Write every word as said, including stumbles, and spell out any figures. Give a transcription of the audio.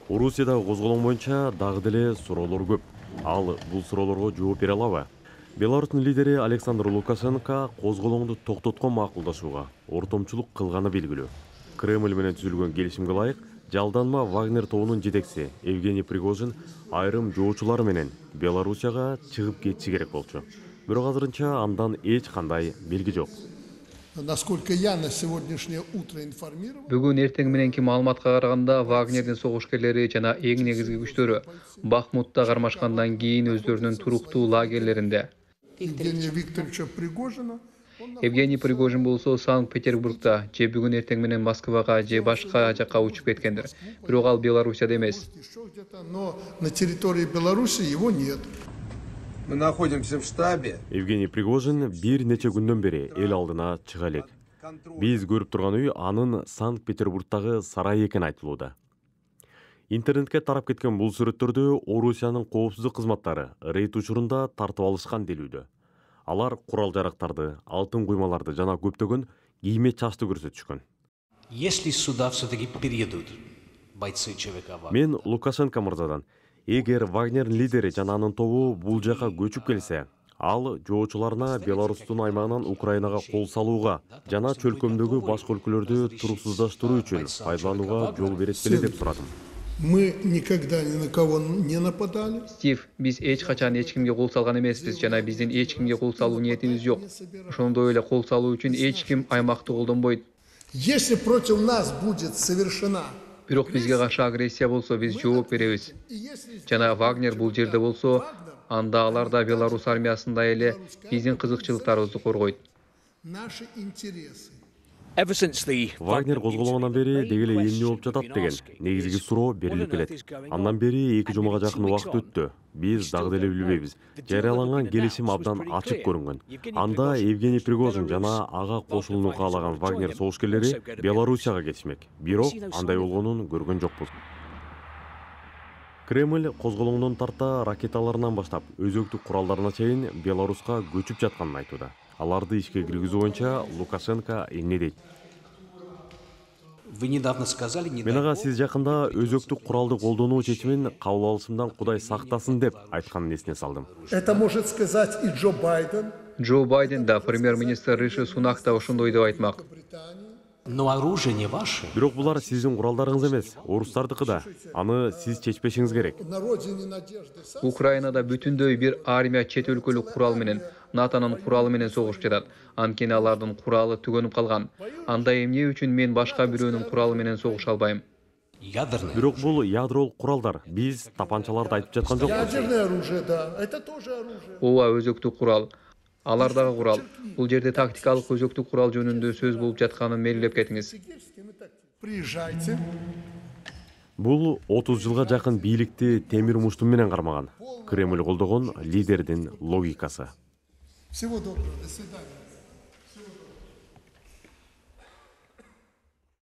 Орусияда козголоң боюнча дагы деле суроолор көп. Ал бул суроолорго жооп бере алабы? Беларустун лидери Александр Лукашенко козголоңду токтоткон макулдашууга ортомчулук кылганы белгилүү. Кремль менен түзүлгөн келишимге ылайык, жалданма Вагнер тобунун жетекчиси Евгений Пригожин айрым жоочулары менен Белоруссияга чыгып кетиши керек болчу. Бирок азырынча андан эч кандай белги жок. Насколько я на сегодняшнее утро информирован, Бүгүн эртең мененки маалыматка караганда Вагнердин согушкерлери жана эң негизги күчтөрү Бахмутта кармашкандан кийин өздөрүнүн туруктуу лагерлеринде. Евгения Викторовича Пригожина, Евгений Пригожин болсо Санкт-Петербургда же бүгүн эртең менен Москвага же башка жакка учуп кеткендир. Бирок ал Белоруссияда эмес. еще где-то, но на территории Беларуси его нет. Мы находимся в штабе. Евгений Пригожин бир нече күндөн бери эл алдына чыга элек. Биз көрүп турган үй анын Санкт-Петербургдагы сарайы экени айтылууда. Интернетке тарап кеткен бул сүрөттөрдү Орусиянын коопсуздук кызматтары рейд учурунда тартып алышкан делүүдө. Алар курал жарактарды, алтын куймаларды жана көптөгөн кийме чачты көрсөтүшкөн. Если сюда все-таки переедут бойцы ЧВК Вагнер, Мен Лукашенко мырзадан, эгер Вагнер лидери жана анын тобу бул жака көчүп келсе, ал жоочуларына Беларустун аймагынан Украинага кол салууга жана чөлкөмдөгү башка өлкөлөрдү туруксуздаштыруу үчүн пайдаланууга жол берет беле деп сурадым. Мы никогда ни на кого не нападали. Стив, биз эч качан эч кимге кол салган эмеспиз жана биздин эч кимге кол салуу ниетибиз жок. Ошондой эле кол салуу үчүн эч ким аймакты колдонбойт. Если против нас будет совершена, Бирок бизге каршы агрессия болсо биз жооп беребиз. Жана Вагнер бул жерде болсо, анда алар да Беларус армиясында эле биздин кызыкчылыктарыбызды коргойт. наши интересы ever since the Вагнер козголгондон бери деги эле эмне болуп жатат деген негизги суроо берилип келет. Андан бери эки жумага жакын убакыт өттү. Биз дагы деле билбейбиз. Жарыяланган келишим абдан ачык көрүнгөн. Анда Евгений Пригожин жана ага кошулууну каалаган Вагнер согушкерлери Белоруссияга кетишмек. Бирок андай болгонун көргөн жокпуз. Кремль козголоңдон тарта ракеталарынан баштап өзөктүк куралдарына чейин Беларуска көчүп жатканын айтууда. Аларды ишке киргизүү боюнча Лукашенко эмне дейт? вы недавно сказали, не Мен дай ага бог, сиз жакында өзөктүк куралды колдонуу чечимин кабыл алышымдан Кудай сактасын деп айтканын эсине салдым. это может сказать и Джо Байден, Джо Байден да премьер-министр Риши Сунак да ошондой деп айтмак. но оружие не ваше. Бирок булар сиздин куралдарыңыз эмес, орустардыкы да. Аны сиз чечпешиңиз керек. на родине надежды. Украинада бүтүндөй бир армия чет өлкөлүк курал менен, НАТОнун куралы менен согушуп жатат. Анткени алардын куралы түгөнүп калган. Анда эмне үчүн мен башка бирөөнүн куралы менен согуша албайм? Ядерное. Бирок бул ядролук куралдар. Биз тапанчаларды айтып жаткан жокпуз. Ядерное оружие, да, это тоже оружие. Ооба, өзөктүк курал. Алар дагы курал. Бул жерде тактикалык өзөктүк курал жөнүндө сөз болуп жатканын мээрилеп кетиңиз. Приезжайте. Бул отуз жылга жакын бийликти темир муштум менен кармаган. Кремль колдогон лидердин логикасы. Всего доброго, до свидания.